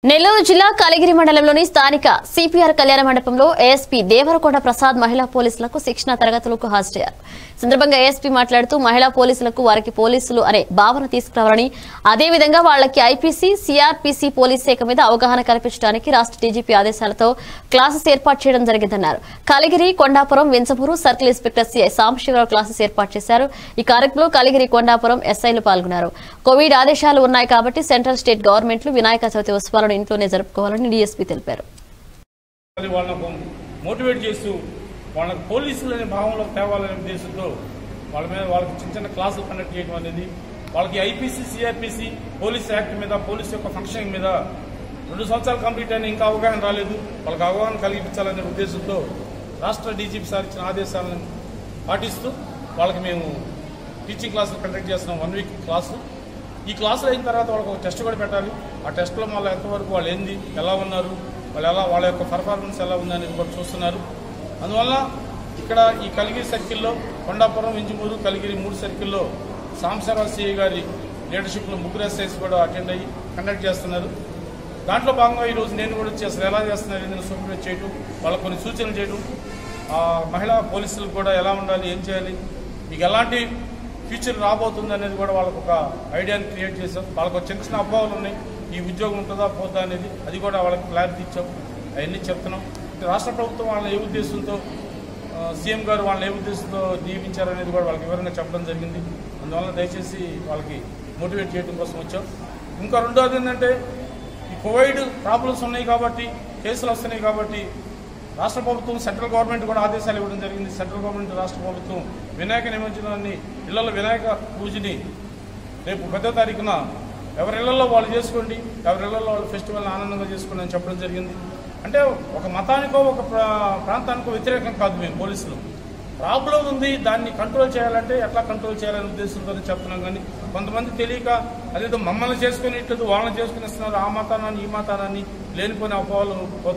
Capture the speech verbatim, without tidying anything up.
నెల్లూరు జిల్లా కలిగిరి మండలంలోని స్థానిక సిపిఆర్ కళ్యాణ మండపంలో ఏఎస్పీ దేవరకొండ ప్రసాద్ మహిళా పోలీసులకు శిక్షణ తరగతులకు హాజరయ్యారు. సందర్భంగా ఏఎస్పీ మాట్లాడుతూ మహిళా పోలీసులకు వారికి పోలీసులు అనే భావన తీసుకురావాలని, అదేవిధంగా వాళ్లకి ఐపీసీ, సిఆర్పీసీ పోలీస్ శాఖ మీద అవగాహన కల్పించడానికి రాష్ట్ర డీజీపీ ఆదేశాలతో క్లాసెస్ ఏర్పాటు చేయడం జరిగిందన్నారు. Kaligiri, Kondapuram, Vinchamuru circle inspector CI Sambasivarao classes ఏర్పాటు చేశారు. ఈ కార్యక్రమంలో కలిగిరి, కొండాపురం ఎస్ఐలు పాల్గొన్నారు. కోవిడ్ ఆదేశాలు ఉన్నాయి కాబట్టి సెంట్రల్, స్టేట్ గవర్నమెంట్లు వినాయక చవితి ఉత్సవాలను ఇంట్లోనే జరుపుకోవాలని డీఎస్పీ తెలిపారు. మోటివేట్ చేస్తూ వాళ్ళకి పోలీసులు అనే భావంలో తేవాలనే ఉద్దేశంతో వాళ్ళ మీద వాళ్ళకి చిన్న చిన్న క్లాసులు కండక్ట్ చేయడం అనేది, వాళ్ళకి ఐపీసీ, సిఆర్పీసీ పోలీస్ యాక్ట్ మీద, పోలీస్ యొక్క ఫంక్షనింగ్ మీద రెండు సంవత్సరాలు కంప్లీట్ అయినా ఇంకా అవగాహన రాలేదు, వాళ్ళకి అవగాహన కలిగించాలనే ఉద్దేశంతో రాష్ట్ర డీజీపీ సార్ ఇచ్చిన ఆదేశాలను పాటిస్తూ వాళ్ళకి మేము టీచింగ్ క్లాసులు కండక్ట్ చేస్తున్నాం. One week class. ఈ క్లాసులు అయిన తర్వాత వాళ్ళకి ఒక టెస్ట్ కూడా పెట్టాలి. ఆ టెస్ట్లో మళ్ళీ ఎంతవరకు వాళ్ళు ఏంది, ఎలా ఉన్నారు, వాళ్ళు ఎలా, వాళ్ళ యొక్క పర్ఫార్మెన్స్ ఎలా ఉందనేది కూడా చూస్తున్నారు. అందువల్ల ఇక్కడ ఈ కలిగిరి సర్కిల్లో, కొండాపురం, వింజమూరు, కలిగిరి మూడు సర్కిల్లో సాంబశివరావు సిఐ గారి లీడర్షిప్లో ముగ్గురు ఎస్ఐస్ కూడా అటెండ్ అయ్యి కండక్ట్ చేస్తున్నారు. దాంట్లో భాగంగా ఈరోజు నేను కూడా వచ్చి అసలు ఎలా చేస్తున్నారు ఏదైనా సూపర్వైజ్ చేయడం, వాళ్ళకు కొన్ని సూచనలు చేయడం, మహిళా పోలీసులకు కూడా ఎలా ఉండాలి, ఏం చేయాలి, మీకు ఎలాంటి ఫ్యూచర్ రాబోతుంది అనేది కూడా వాళ్ళకు ఒక ఐడియాని క్రియేట్ చేసాం. వాళ్ళకు చిన్న చిన్న అభావాలు ఉన్నాయి, ఈ ఉద్యోగం ఉంటుందా పోతా అనేది, అది కూడా వాళ్ళకి క్లారిటీ ఇచ్చాం. అవన్నీ చెప్తున్నాం. రాష్ట్ర ప్రభుత్వం వాళ్ళని ఏ ఉద్దేశంతో, సీఎం గారు వాళ్ళని ఏ ఉద్దేశంతో నియమించారనేది కూడా వాళ్ళకి వివరంగా చెప్పడం జరిగింది. అందువల్ల దయచేసి వాళ్ళకి మోటివేట్ చేయడం కోసం వచ్చాం. ఇంకా రెండోది ఏంటంటే, ఈ కోవిడ్ ప్రాబ్లమ్స్ ఉన్నాయి కాబట్టి, కేసులు వస్తున్నాయి కాబట్టి రాష్ట్ర ప్రభుత్వం, సెంట్రల్ గవర్నమెంట్ కూడా ఆదేశాలు ఇవ్వడం జరిగింది. సెంట్రల్ గవర్నమెంట్, రాష్ట్ర ప్రభుత్వం వినాయక నిమజ్జనాన్ని, ఇళ్లలో వినాయక పూజని రేపు పదో తారీఖున ఎవరి ఇళ్లలో వాళ్ళు చేసుకోండి, ఎవరి ఇళ్లలో వాళ్ళు ఫెస్టివల్ని ఆనందంగా చేసుకోండి అని చెప్పడం జరిగింది. అంటే ఒక మతానికో ఒక ప్రాంతానికో వ్యతిరేకం కాదు. మేము పోలీసులు ప్రాబ్లం ఉంది, దాన్ని కంట్రోల్ చేయాలంటే ఎట్లా కంట్రోల్ చేయాలనే ఉద్దేశంతో చెప్తున్నాం. కానీ కొంతమంది తెలియక అదేదో మమ్మల్ని చేసుకుని ఇట్లేదు, వాళ్ళని చేసుకుని ఇస్తున్నారు, ఆ మతానాన్ని ఈ మతానాన్ని లేనిపోయిన అపోహలు